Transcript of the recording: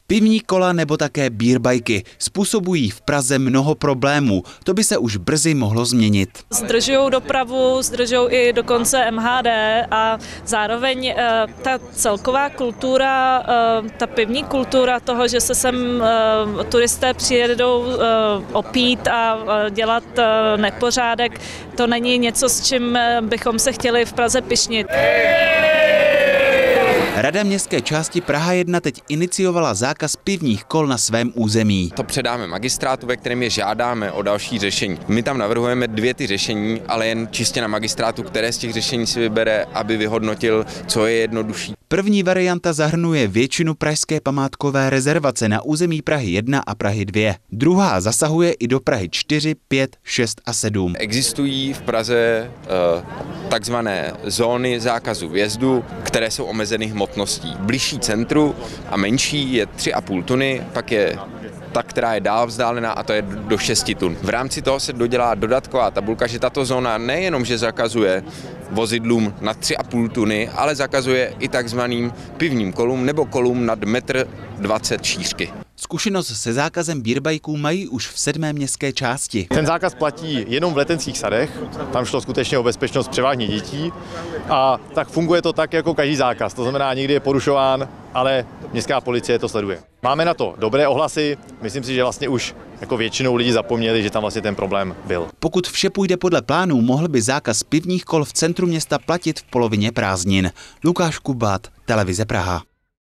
Pivní kola nebo také beerbajky způsobují v Praze mnoho problémů. To by se už brzy mohlo změnit. Zdržují dopravu, zdržují i dokonce MHD a zároveň ta celková kultura, ta pivní kultura toho, že se sem turisté přijedou opít a dělat nepořádek, to není něco, s čím bychom se chtěli v Praze pyšnit. Rada městské části Praha 1 teď iniciovala zákaz pivních kol na svém území. To předáme magistrátu, ve kterém je žádáme o další řešení. My tam navrhujeme 2 řešení, ale jen čistě na magistrátu, které z těch řešení si vybere, aby vyhodnotil, co je jednodušší. První varianta zahrnuje většinu pražské památkové rezervace na území Prahy 1 a Prahy 2. Druhá zasahuje i do Prahy 4, 5, 6 a 7. Existují v Praze takzvané zóny zákazu vjezdu, které jsou omezeny hmotností. Bližší centru a menší je 3,5 tuny, pak je ta, která je dál vzdálená, a to je do 6 tun. V rámci toho se dodělá dodatková tabulka, že tato zóna nejenom, že zakazuje vozidlům nad 3,5 tuny, ale zakazuje i takzvaným pivním kolům nebo kolům nad 1,20 m šířky. Zkušenost se zákazem beerbajků mají už v 7. městské části. Ten zákaz platí jenom v letenských sadech, tam šlo skutečně o bezpečnost převážně dětí a tak funguje to tak jako každý zákaz, to znamená, někdy je porušován, ale městská policie to sleduje. Máme na to dobré ohlasy, myslím si, že vlastně už jako většinou lidí zapomněli, že tam vlastně ten problém byl. Pokud vše půjde podle plánů, mohl by zákaz pivních kol v centru města platit v polovině prázdnin. Lukáš Kubát, Televize Praha.